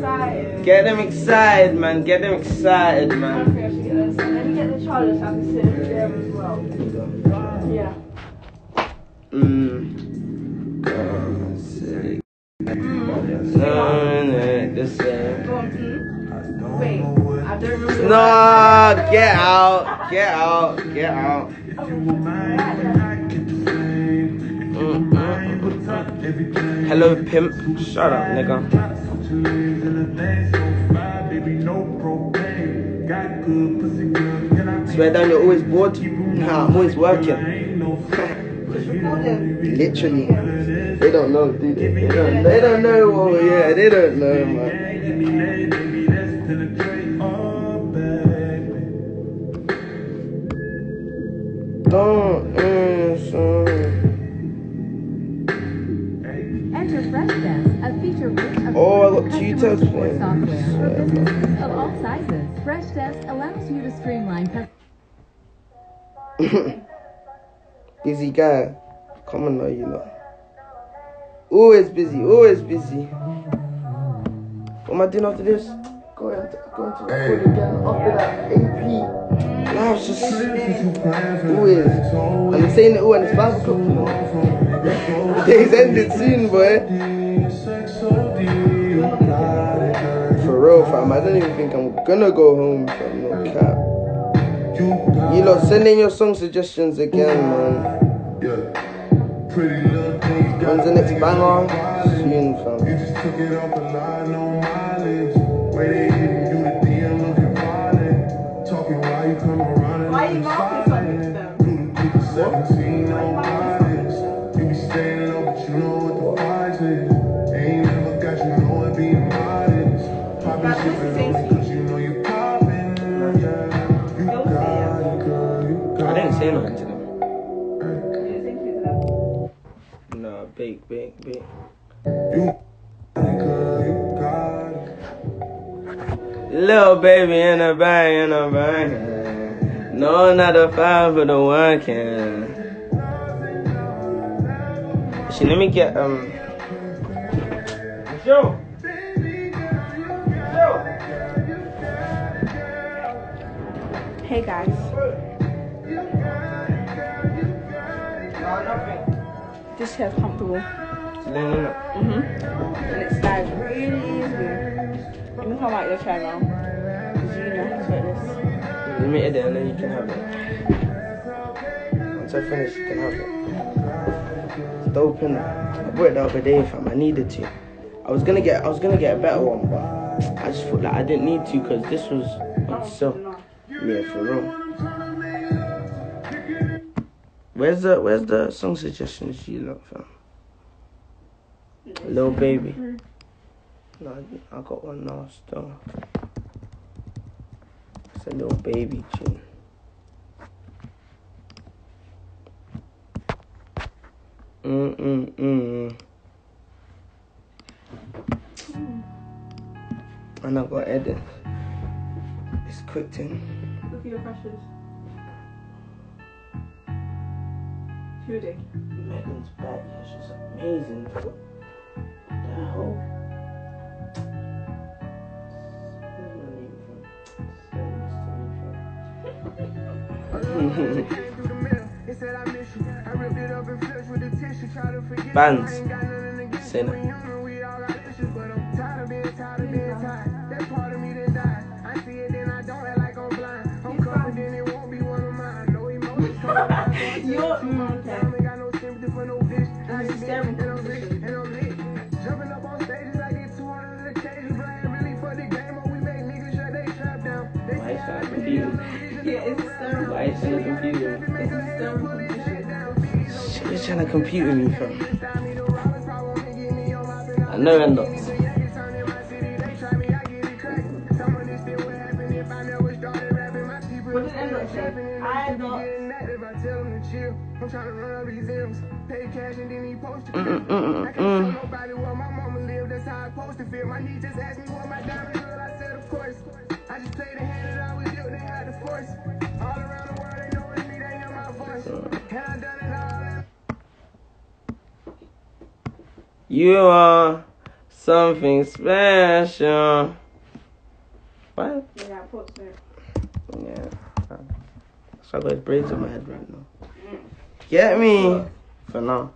excited. Get them excited, man. Get them excited, I man. think I should get this. Let me get the charger so I can sit in there as well. Yeah. Silly. The same. Wait, I don't remember. No, get out. Get out. Get out. Hello, pimp. Shut up, nigga. Swear down, you're always bored? Nah, I'm always working. Literally. They don't know, dude. They don't know. Oh, yeah, they don't know, man. Don't answer. Enter FreshDesk, a feature rich of Oh, I got two tabs support playing. software for businesses of all sizes. FreshDesk allows you to streamline Busy guy. Come on now, you know. Always busy, always busy. What am I doing after this? Going to record again after that AP. Life's just always. And I'm saying it all and it's 5 o'clock. Day's ended soon, boy. For real, fam. I don't even think I'm gonna go home, fam. No cap. You lot send in your song suggestions again, man. When's the next banger? Soon, fam. Why are you laughing something to them? I didn't say nothing to them. No, big. Little baby in a bang, No, not a 5 for the 1 can. Actually, let me get Joe. Hey guys. This chair's comfortable. And it slides really easily. Let me come out your chair now. Because you know how to fit this. Let me edit and then you can have it. Once I finish, you can have it. It's dope, innit? I bought it the other day, fam. I needed to. I was gonna get a better one, but I just thought like I didn't need to because this was on sale. Yeah, for real. Where's the song suggestions you lot, fam? Little baby. No, I got one now still. It's a little baby tune. And I got edit. It's quick thing. Look at your crushes. Who are they? Megan's back, yeah, she's amazing. What the hell? Bands. Say that. You're You're trying to compete with me, fam. I know I'm not. What did Endo say? I'm not. I'm trying to run up these M's, pay cash and then he post it. I can't tell nobody where my mama lived, that's how I supposed to feel. My niece just asked me what my diamond girl, I said of course. I just played the hand that I was dealt, they had the force. All around the world, they know it's me, they hear my voice. And I done it all. You are something special. What? Yeah, I put it. Yeah. So I got braids on my head right now. Get me? For now.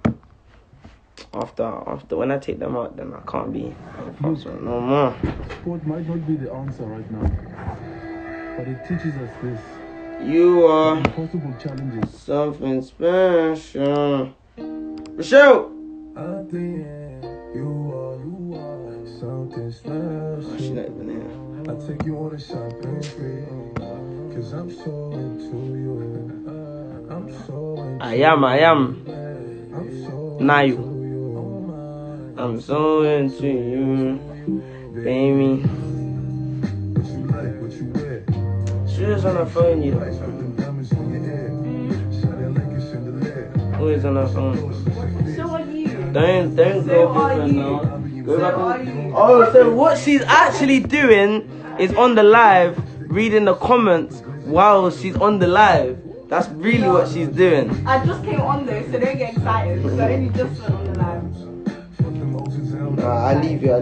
After when I take them out, then I can't be no more. Sport might not be the answer right now, but it teaches us this. You are Impossible challenges. something special. Rochelle! I think you are something special. Oh, she's not even here. I take you on a shopping spree, 'cause I'm so into you. I'm so into I am. I'm so Now into you. you. I'm so into you, baby. What you like, what you wear. She was on her phone, you know. Them diamonds in your hair. Shining like a chandelier. Always on her phone. So are you? Don't So go are for you? now. Go So back are on. you? Oh, so what she's actually doing is on the live, reading the comments while she's on the live. That's really what she's doing. I just came on though, so don't get excited. So I only just went on the live. Nah, I leave you. Oh,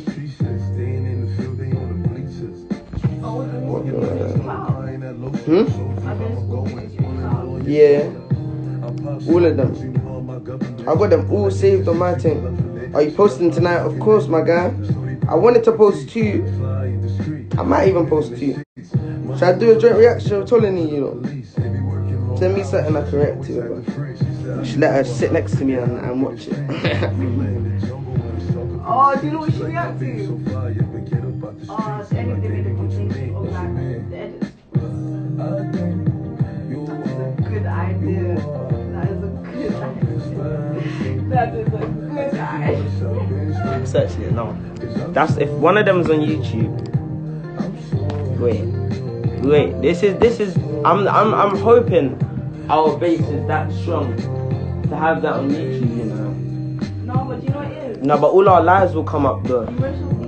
wow. I've been school. Yeah. All of them. I got them all saved on my thing. Are you posting tonight? Of course, my guy. I wanted to post 2. I might even post 2. Should I do a joint reaction of Tolini, you know? Send me something I can react to. You should let her sit next to me and watch it. Oh, do you know what she react to? Oh, it's anything they made a complaint of like the edits. That's a good idea. That is a good idea. That is a good idea. Searching it now. That's if one of them's on YouTube. Wait. This is. I'm hoping our base is that strong to have that on YouTube. You know. No, but do you know what it is? No, but all our lives will come up though. Emotional